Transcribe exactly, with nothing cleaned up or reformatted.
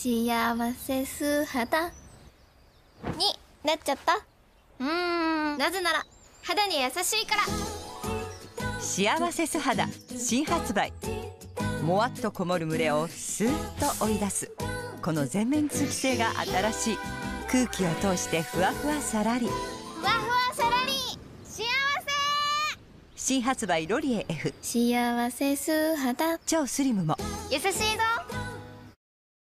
幸せ素肌になっちゃった。うーん、なぜなら肌に優しいから。 幸せ素肌新発売。もわっとこもる蒸れをスーッと追い出す、この全面通気性が新しい。空気を通してふわふわさらり、 ふわふわさらり幸せ。 新発売ロリエ F。 幸せ素肌超スリムも優しいぞ。